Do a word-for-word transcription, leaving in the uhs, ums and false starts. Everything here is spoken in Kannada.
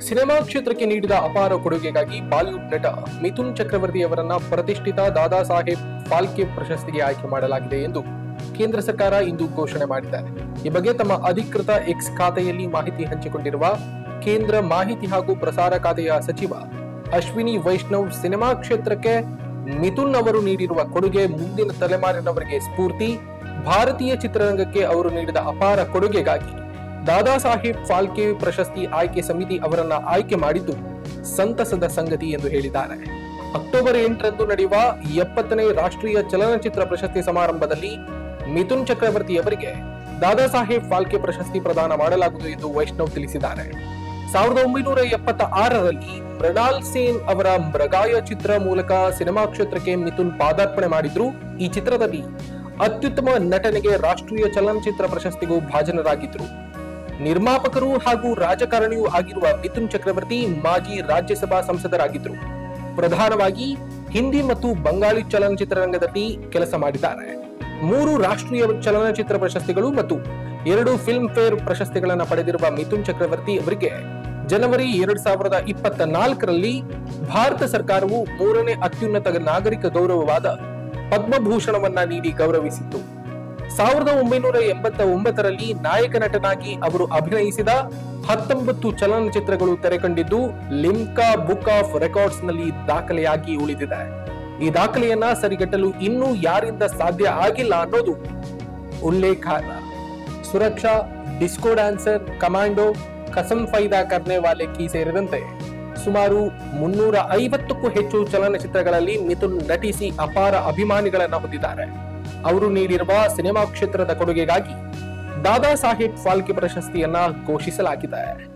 ಸಿನಿಮಾ ಕ್ಷೇತ್ರಕ್ಕೆ ನೀಡಿದ ಅಪಾರ ಕೊಡುಗೆಗಾಗಿ ಬಾಲಿವುಡ್ ನಟ ಮಿಥುನ್ ಚಕ್ರವರ್ತಿ ಅವರನ್ನ ಪ್ರತಿಷ್ಠಿತ ದಾದಾ ಸಾಹೇಬ್ ಫಾಲ್ಕೆ ಪ್ರಶಸ್ತಿಗೆ ಆಯ್ಕೆ ಮಾಡಲಾಗಿದೆ ಎಂದು ಕೇಂದ್ರ ಸರ್ಕಾರ ಇಂದು ಘೋಷಣೆ ಮಾಡಿದೆ. ಈ ಬಗ್ಗೆ ತಮ್ಮ ಅಧಿಕೃತ ಎಕ್ಸ್ ಖಾತೆಯಲ್ಲಿ ಮಾಹಿತಿ ಹಂಚಿಕೊಂಡಿರುವ ಕೇಂದ್ರ ಮಾಹಿತಿ ಹಾಗೂ ಪ್ರಸಾರ ಖಾತೆಯ ಸಚಿವ ಅಶ್ವಿನಿ ವೈಷ್ಣವ್, ಸಿನಿಮಾ ಕ್ಷೇತ್ರಕ್ಕೆ ಮಿಥುನ್ ಅವರು ನೀಡಿರುವ ಕೊಡುಗೆ ಮುಂದಿನ ತಲೆಮಾರಿನವರಿಗೆ ಸ್ಫೂರ್ತಿ. ಭಾರತೀಯ ಚಿತ್ರರಂಗಕ್ಕೆ ಅವರು ನೀಡಿದ ಅಪಾರ ಕೊಡುಗೆಗಾಗಿ ದಾದಾ ಸಾಹೇಬ್ ಫಾಲ್ಕೆ ಪ್ರಶಸ್ತಿ ಆಯ್ಕೆ ಸಮಿತಿ ಅವರನ್ನ ಆಯ್ಕೆ ಮಾಡಿದ್ದು ಸಂತಸದ ಸಂಗತಿ ಎಂದು ಹೇಳಿದ್ದಾರೆ. ಅಕ್ಟೋಬರ್ ಎಂಟರಂದು ನಡೆಯುವ ಎಪ್ಪತ್ತನೇ ರಾಷ್ಟ್ರೀಯ ಚಲನಚಿತ್ರ ಪ್ರಶಸ್ತಿ ಸಮಾರಂಭದಲ್ಲಿ ಮಿಥುನ್ ಚಕ್ರವರ್ತಿ ಅವರಿಗೆ ದಾದಾ ಸಾಹೇಬ್ ಫಾಲ್ಕೆ ಪ್ರಶಸ್ತಿ ಪ್ರದಾನ ಮಾಡಲಾಗುವುದು ಎಂದು ವೈಷ್ಣವ್ ತಿಳಿಸಿದ್ದಾರೆ. ಸಾವಿರದ ಒಂಬೈನೂರ ಎಪ್ಪತ್ತ ಆರರಲ್ಲಿ ಮೃಣಾಲ್ ಸೇನ್ ಅವರ ಮೃಗಾಯ ಚಿತ್ರ ಮೂಲಕ ಸಿನಿಮಾ ಕ್ಷೇತ್ರಕ್ಕೆ ಮಿಥುನ್ ಪಾದಾರ್ಪಣೆ ಮಾಡಿದ್ರು. ಈ ಚಿತ್ರದಲ್ಲಿ ಅತ್ಯುತ್ತಮ ನಟನೆಗೆ ರಾಷ್ಟ್ರೀಯ ಚಲನಚಿತ್ರ ಪ್ರಶಸ್ತಿಗೂ ಭಾಜನರಾಗಿದ್ರು. ನಿರ್ಮಾಪಕರು ಹಾಗೂ ರಾಜಕಾರಣಿಯೂ ಆಗಿರುವ ಮಿಥುನ್ ಚಕ್ರವರ್ತಿ ಮಾಜಿ ರಾಜ್ಯಸಭಾ ಸಂಸದರಾಗಿದ್ರು. ಪ್ರಧಾನವಾಗಿ ಹಿಂದಿ ಮತ್ತು ಬಂಗಾಳಿ ಚಲನಚಿತ್ರರಂಗದಲ್ಲಿ ಕೆಲಸ ಮಾಡಿದ್ದಾರೆ. ಮೂರು ರಾಷ್ಟ್ರೀಯ ಚಲನಚಿತ್ರ ಪ್ರಶಸ್ತಿಗಳು ಮತ್ತು ಎರಡು ಫಿಲ್ಮ್ ಫೇರ್ ಪ್ರಶಸ್ತಿಗಳನ್ನು ಪಡೆದಿರುವ ಮಿಥುನ್ ಚಕ್ರವರ್ತಿ ಅವರಿಗೆ ಜನವರಿ ಎರಡ್ ಸಾವಿರದ ಇಪ್ಪತ್ತ ನಾಲ್ಕರಲ್ಲಿ ಭಾರತ ಸರ್ಕಾರವು ಮೂರನೇ ಅತ್ಯುನ್ನತ ನಾಗರಿಕ ಗೌರವವಾದ ಪದ್ಮಭೂಷಣವನ್ನ ನೀಡಿ ಗೌರವಿಸಿತ್ತು. ಸಾವಿರದ ಒಂಬೈನೂರ ಎಂಬತ್ತ ಒಂಬತ್ತರಲ್ಲಿ ನಾಯಕ ನಟನಾಗಿ ಅವರು ಅಭಿನಯಿಸಿದ ಹತ್ತೊಂಬತ್ತು ಚಲನಚಿತ್ರಗಳು ತೆರೆಕಂಡಿದ್ದು ಲಿಮ್ಕಾ ಬುಕ್ ಆಫ್ ರೆಕಾರ್ಡ್ಸ್ ನಲ್ಲಿ ದಾಖಲೆಯಾಗಿ ಉಳಿದಿದೆ. ಈ ದಾಖಲೆಯನ್ನ ಸರಿಗಟ್ಟಲು ಇನ್ನೂ ಯಾರಿಂದ ಸಾಧ್ಯ ಆಗಿಲ್ಲ ಅನ್ನೋದು ಉಲ್ಲೇಖಾರ್ಹ. Suraksha, disco dancer, commando, Kasam Paida Karne ವಾಲೆ ಕಿ ಸೇರಿದಂತೆ ಸುಮಾರು ಮುನ್ನೂರ ಐವತ್ತಕ್ಕೂ ಹೆಚ್ಚು ಚಲನಚಿತ್ರಗಳಲ್ಲಿ ಮಿಥುನ್ ನಟಿಸಿ ಅಪಾರ ಅಭಿಮಾನಿಗಳನ್ನ ಹೊಂದಿದ್ದಾರೆ. ಅವರು ನೀಡಿರುವ ಸಿನಿಮಾ ಕ್ಷೇತ್ರದ ಕೊಡುಗೆಗಾಗಿ ದಾದಾ ಸಾಹೇಬ್ ಫಾಲ್ಕೆ ಪ್ರಶಸ್ತಿಯನ್ನ ಘೋಷಿಸಲಾಗಿದೆ.